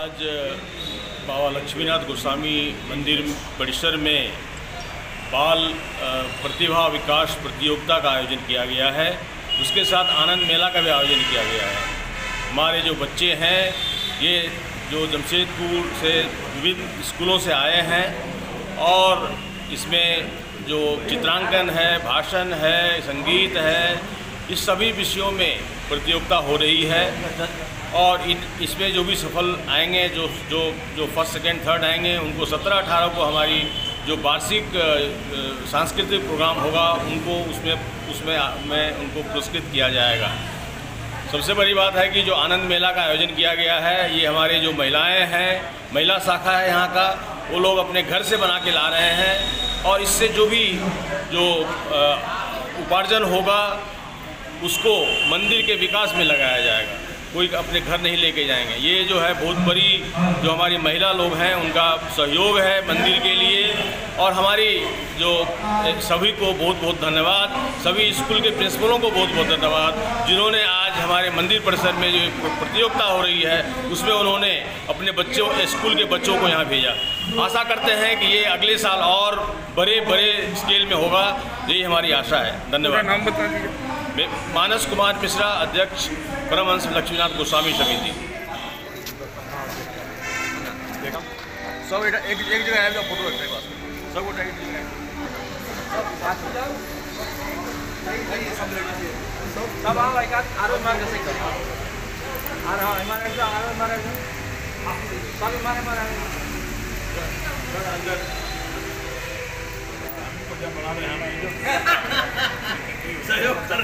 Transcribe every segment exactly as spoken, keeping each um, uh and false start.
आज बाबा लक्ष्मीनाथ गोस्वामी मंदिर परिसर में बाल प्रतिभा विकास प्रतियोगिता का आयोजन किया गया है। उसके साथ आनंद मेला का भी आयोजन किया गया है। हमारे जो बच्चे हैं ये जो जमशेदपुर से विभिन्न स्कूलों से आए हैं और इसमें जो चित्रांकन है, भाषण है, संगीत है, इस सभी विषयों में प्रतियोगिता हो रही है। और इन इसमें जो भी सफल आएंगे, जो जो जो फर्स्ट सेकेंड थर्ड आएंगे, उनको सत्रह अठारह को हमारी जो वार्षिक सांस्कृतिक प्रोग्राम होगा उनको उसमें उसमें में उनको पुरस्कृत किया जाएगा। सबसे बड़ी बात है कि जो आनंद मेला का आयोजन किया गया है, ये हमारे जो महिलाएं हैं, महिला शाखा है यहाँ का, वो लोग अपने घर से बना के ला रहे हैं और इससे जो भी जो उपार्जन होगा उसको मंदिर के विकास में लगाया जाएगा। कोई अपने घर नहीं लेके जाएंगे। ये जो है बहुत बड़ी जो हमारी महिला लोग हैं उनका सहयोग है मंदिर के लिए। और हमारी जो सभी को बहुत बहुत धन्यवाद, सभी स्कूल के प्रिंसिपलों को बहुत बहुत धन्यवाद, जिन्होंने आज हमारे मंदिर परिसर में जो प्रतियोगिता हो रही है उसमें उन्होंने अपने बच्चों स्कूल के बच्चों को यहाँ भेजा। आशा करते हैं कि ये अगले साल और बड़े बड़े स्केल में होगा, यही हमारी आशा है। धन्यवाद। नाम बता दीजिए। मानस कुमार मिश्रा, अध्यक्ष परमहंस लक्ष्मीनाथ गोस्वामी समिति। सब एक एक जगह है, फोटो रखते हैं सब एक जगह सब आओ एक आरो मार जैसे कर आ रहा है हमारे जो आरो मार सब मारे मारे अंदर को बना रहे हैं सहयोग कर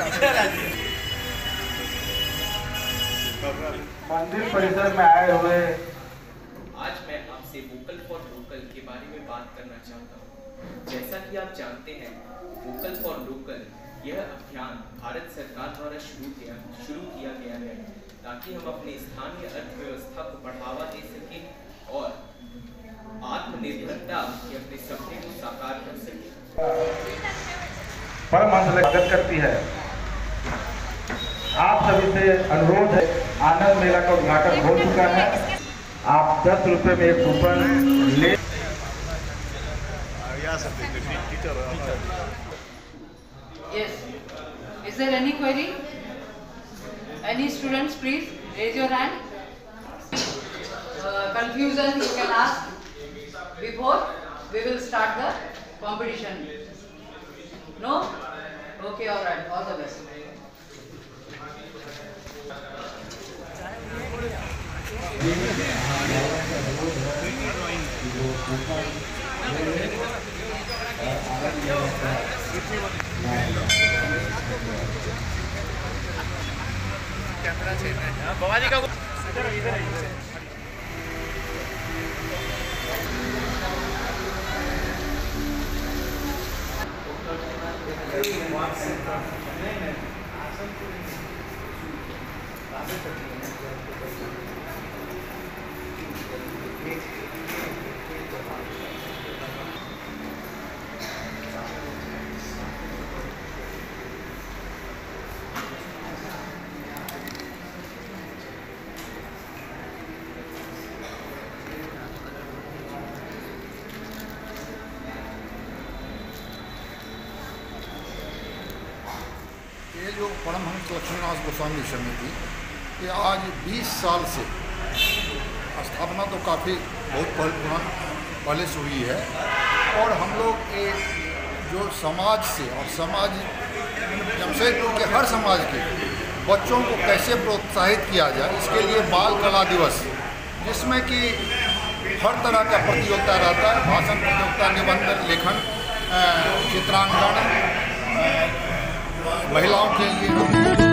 मंदिर परिसर में आए हुए। आज मैं आपसे वोकल फॉर लोकल के बारे में बात करना चाहता हूँ। जैसा कि आप जानते हैं, वोकल फॉर लोकल यह अभियान भारत सरकार द्वारा शुरू किया शुरू किया गया है ताकि हम अपने स्थानीय अर्थव्यवस्था को बढ़ावा दे सकें और आत्मनिर्भरता के अपने सपने को साकार कर सकें। परमहंस स्वागत करती है। आप सभी से अनुरोध है, आनंद मेला का उद्घाटन हो चुका है। आप दस रुपए में एक कूपन ले। Yes. Is there any query? Any students, please raise your hand. Uh, confusion you can ask before we will start the competition. No? Okay, all right. All the best. Camera से बाबा जी का इधर इधर ये जो परमहंस लक्ष्मीनाथ गोस्वामी समिति ये आज बीस साल से स्थापना तो काफ़ी बहुत पहले पहले से हुई है और हम लोग ये जो समाज से और समाज जमशेदपुर के हर समाज के बच्चों को कैसे प्रोत्साहित किया जाए, इसके लिए बाल कला दिवस जिसमें कि हर तरह का प्रतियोगिता रहता है, भाषण प्रतियोगिता, निबंध लेखन, चित्रांकन, महिलाओं के लिए